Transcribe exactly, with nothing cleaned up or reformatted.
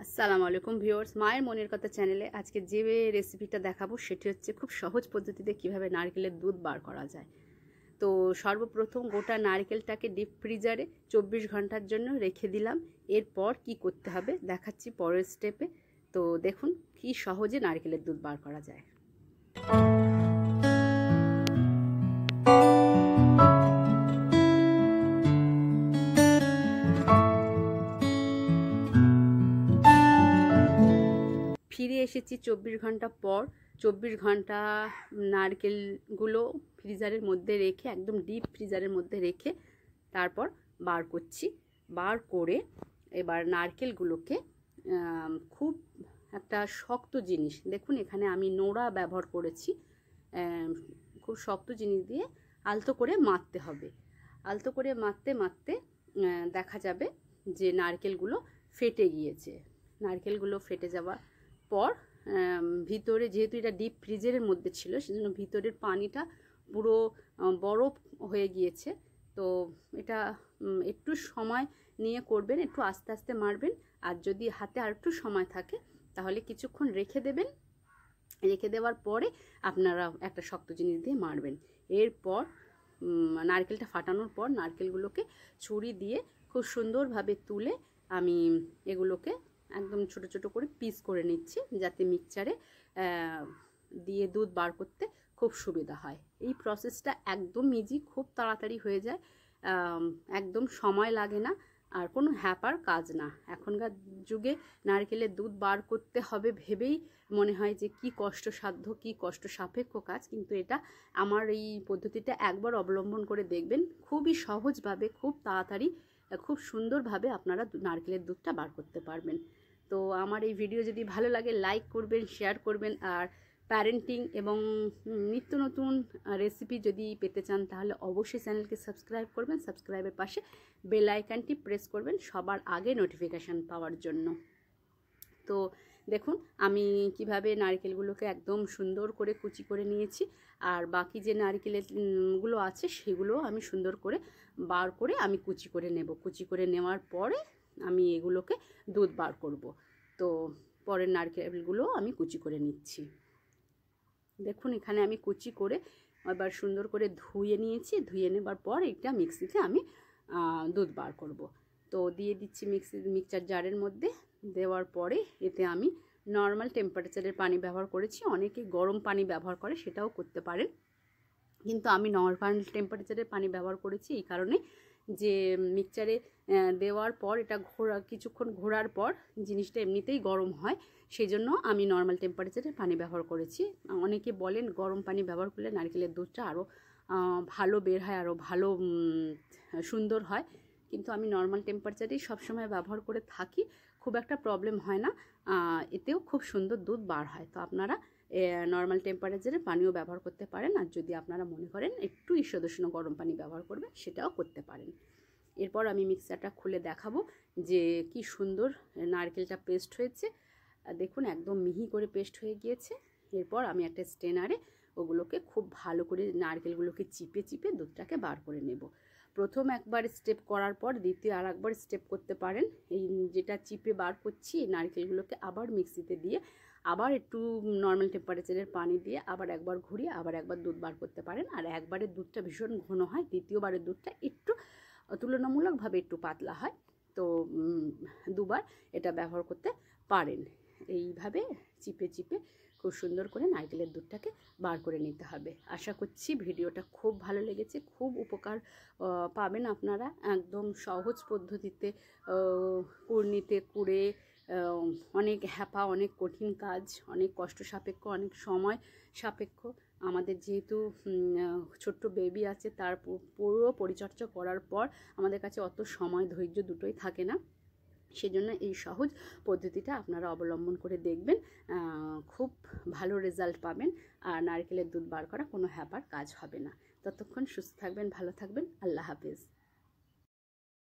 আসসালামু আলাইকুম ভিউয়ার্স, মায়ের মনের কথা চ্যানেলে আজকে যে রেসিপিটা দেখাবো সেটি হচ্ছে খুব সহজ পদ্ধতিতে কিভাবে নারকেলের দুধ বার করা যায়। তো সর্বপ্রথম গোটা নারকেলটাকে ডিপ ফ্রিজারে চব্বিশ ঘন্টার জন্য রেখে দিলাম। এরপর কি করতে হবে দেখাচ্ছি পরের স্টেপে। তো দেখুন কি সহজে নারকেলের দুধ বার করা যায়। ফিরে এসেছি চব্বিশ ঘন্টা পর। চব্বিশ ঘন্টা নারকেলগুলো ফ্রিজারের মধ্যে রেখে, একদম ডিপ ফ্রিজারের মধ্যে রেখে তারপর বার করছি। বার করে এবার নারকেলগুলোকে খুব একটা শক্ত জিনিস, দেখুন এখানে আমি নোড়া ব্যবহার করেছি, খুব শক্ত জিনিস দিয়ে আলতো করে মাখতে হবে। আলতো করে মাখতে মাখতে দেখা যাবে যে নারকেলগুলো ফেটে গিয়েছে। নারকেলগুলো ফেটে যাওয়া পর ভিতরে, যেহেতু এটা ডিপ ফ্রিজের মধ্যে ছিল, সেজন্য ভিতরের পানিটা পুরো বরফ হয়ে গিয়েছে। তো এটা একটু সময় নিয়ে করবেন, একটু আস্তে আস্তে মারবেন। আর যদি হাতে আর একটু সময় থাকে তাহলে কিছুক্ষণ রেখে দেবেন। রেখে দেওয়ার পরে আপনারা একটা শক্ত জিনিস দিয়ে মারবেন। এরপর নারকেলটা ফাটানোর পর নারকেলগুলোকে ছুরি দিয়ে খুব সুন্দরভাবে তুলে আমি এগুলোকে একদম ছোট ছোট করে পিস করে নিচ্ছি, যাতে মিক্সচারে দিয়ে দুধ বার করতে খুব সুবিধা হয়। এই প্রসেসটা একদম ইজি, খুব তাড়াতাড়ি হয়ে যায়, একদম সময় লাগে না, আর কোনো হ্যাপার কাজ না। এখনকার যুগে নারকেলের দুধ বার করতে হবে ভেবেই মনে হয় যে কি কষ্টসাধ্য, কি কষ্ট সাপেক্ষ কাজ, কিন্তু এটা আমার এই পদ্ধতিটা একবার অবলম্বন করে দেখবেন, খুবই সহজভাবে, খুব তাড়াতাড়ি, খুব সুন্দরভাবে আপনারা নারকেলের দুধটা বার করতে পারবেন। তো আমার এই ভিডিও যদি ভালো লাগে লাইক করবেন, শেয়ার করবেন, আর প্যারেন্টিং এবং নিত্য নতুন রেসিপি যদি পেতে চান তাহলে অবশ্যই চ্যানেলকে সাবস্ক্রাইব করবেন। সাবস্ক্রাইবের পাশে বেল আইকনটি প্রেস করবেন সবার আগে নোটিফিকেশান পাওয়ার জন্য। তো দেখুন আমি কিভাবে নারকেলগুলোকে একদম সুন্দর করে কুচি করে নিয়েছি, আর বাকি যে নারকেলগুলো আছে সেগুলো আমি সুন্দর করে বার করে আমি কুচি করে নেব। কুচি করে নেওয়ার পরে আমি এগুলোকে দুধ বার করব। তো পরের নারকেলগুলো আমি কুচি করে নিচ্ছি। দেখুন এখানে আমি কুচি করে এবার সুন্দর করে ধুয়ে নিয়েছি। ধুয়ে নেবার পর এটা মিক্সিতে আমি দুধ বার করব। তো দিয়ে দিচ্ছি মিক্সি মিক্সচার জারের মধ্যে। দেওয়ার পরে এতে আমি নর্মাল টেম্পারেচারের পানি ব্যবহার করেছি। অনেকে গরম পানি ব্যবহার করে, সেটাও করতে পারেন, কিন্তু আমি নর্মাল টেম্পারেচারের পানি ব্যবহার করেছি এই কারণে যে মিক্সচারে দেওয়ার পর এটা ঘোরা কিছুক্ষণ ঘোরার পর জিনিসটা এমনিতেই গরম হয়, সেই জন্য আমি নর্মাল টেম্পারেচারের পানি ব্যবহার করেছি। অনেকে বলেন গরম পানি ব্যবহার করলে নারকেলের দুধটা আরও ভালো বের হয়, আরও ভালো সুন্দর হয়, কিন্তু আমি নর্মাল টেম্পারেচারেই সবসময় ব্যবহার করে থাকি, খুব একটা প্রবলেম হয় না, এতেও খুব সুন্দর দুধ বার হয়। তো আপনারা নর্মাল টেম্পারেচারে পানিও ব্যবহার করতে পারেন, আর যদি আপনারা মনে করেন একটু ঈষদুষ্ণ গরম পানি ব্যবহার করবেন সেটাও করতে পারেন। এরপর আমি মিক্সারটা খুলে দেখাবো যে কি সুন্দর নারকেলটা পেস্ট হয়েছে। দেখুন একদম মিহি করে পেস্ট হয়ে গিয়েছে। এরপর আমি একটা স্ট্রেনারে ওগুলোকে খুব ভালো করে নারকেলগুলোকে চিপে চিপে দুধটাকে বার করে নেব। প্রথম একবার স্টেপ করার পর দ্বিতীয় আর একবার স্টেপ করতে পারেন। এই যেটা চিপে বার করছি এই নারকেলগুলোকে আবার মিক্সিতে দিয়ে আবার একটু নর্মাল টেম্পারেচারের পানি দিয়ে আবার একবার ঘুরিয়ে আবার একবার দুধ বার করতে পারেন। আর একবারের দুধটা ভীষণ ঘন হয়, দ্বিতীয়বারের দুধটা একটু তুলনামূলকভাবে একটু পাতলা হয়। তো দুবার এটা ব্যবহার করতে পারেন। এইভাবে চিপে চিপে খুব সুন্দর করে নারকেলের দুধটাকে বার করে নিতে হবে। আশা করছি ভিডিওটা খুব ভালো লেগেছে, খুব উপকার পাবেন আপনারা। একদম সহজ পদ্ধতিতে কুড়নিতে কুড়ে, অনেক হ্যাপা, অনেক কঠিন কাজ, অনেক কষ্ট সাপেক্ষ, অনেক সময় সাপেক্ষ। আমাদের যেহেতু ছোট্ট বেবি আছে, তার পুরো পরিচর্যা করার পর আমাদের কাছে অত সময় ধৈর্য দুটোই থাকে না, সেজন্য এই সহজ পদ্ধতিটা আপনারা অবলম্বন করে দেখবেন, খুব ভালো রেজাল্ট পাবেন, আর নারকেলের দুধ বার করা কোনো হ্যাপার কাজ হবে না। ততক্ষণ সুস্থ থাকবেন, ভালো থাকবেন, আল্লাহ হাফেজ।